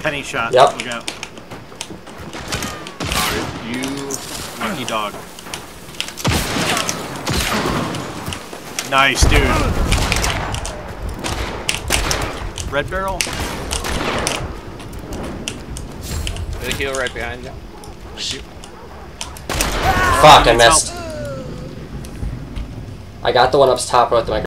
Penny shot. Yep. Look out. You lucky dog. Nice, dude. Red barrel. There's a heal right behind you. Shoot. Fuck, I missed. I got the one up top with my